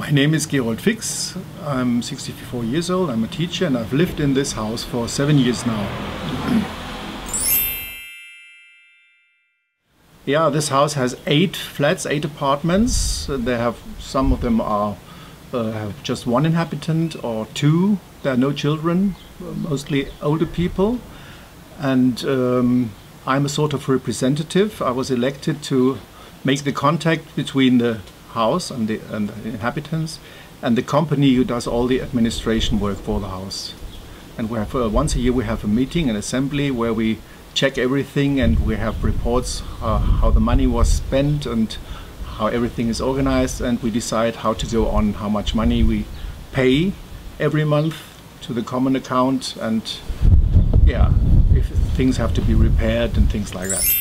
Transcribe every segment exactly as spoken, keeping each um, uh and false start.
My name is Gerold Fix. I'm sixty-four years old. I'm a teacher and I've lived in this house for seven years now. Yeah, this house has eight flats, eight apartments. They have, some of them are uh, have just one inhabitant or two. There are no children, mostly older people. And um, I'm a sort of representative. I was elected to make the contact between the house and the, and the inhabitants and the company who does all the administration work for the house. And we have uh, once a year we have a meeting, an assembly, where we check everything and we have reports uh, how the money was spent and how everything is organized, and we decide how to go on, how much money we pay every month to the common account, and yeah, if things have to be repaired and things like that.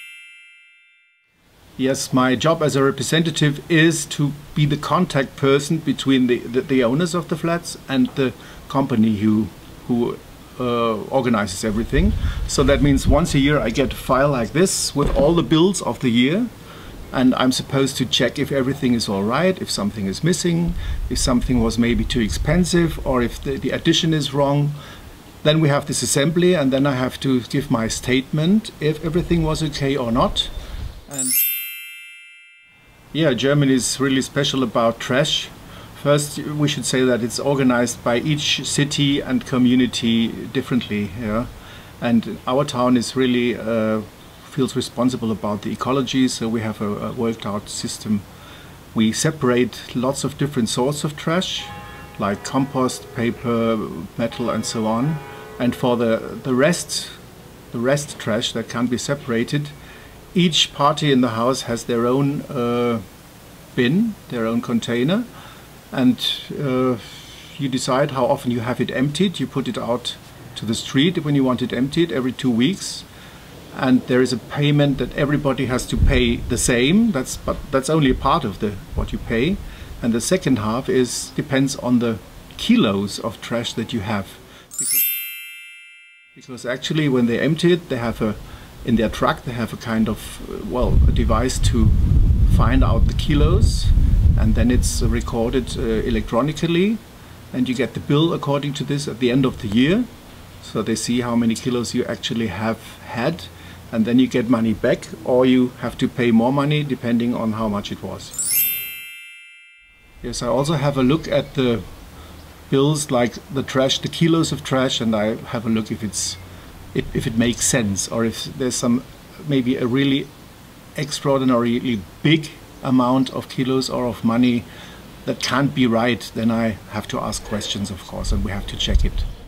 Yes, my job as a representative is to be the contact person between the, the, the owners of the flats and the company who, who uh, organizes everything. So that means once a year I get a file like this with all the bills of the year, and I'm supposed to check if everything is all right, if something is missing, if something was maybe too expensive, or if the, the addition is wrong. Then we have this assembly, and then I have to give my statement if everything was okay or not. And yeah, Germany is really special about trash. First, we should say that it's organized by each city and community differently. Yeah? And our town is really uh, feels responsible about the ecology, so we have a, a worked out system. We separate lots of different sorts of trash, like compost, paper, metal and so on. And for the, the rest, the rest trash that can't be separated, each party in the house has their own uh, bin, their own container, and uh, you decide how often you have it emptied. You put it out to the street when you want it emptied every two weeks, and there is a payment that everybody has to pay the same. That's but that's only a part of the what you pay, and the second half is depends on the kilos of trash that you have, because, because actually when they empty it, they have a in their truck they have a kind of, well, a device to find out the kilos, and then it's recorded uh, electronically, and you get the bill according to this at the end of the year. So they see how many kilos you actually have had, and then you get money back, or you have to pay more money depending on how much it was. Yes, I also have a look at the bills, like the trash, the kilos of trash, and I have a look if it's It, if it makes sense, or if there's some maybe a really extraordinarily big amount of kilos or of money that can't be right, then I have to ask questions, of course, and we have to check it.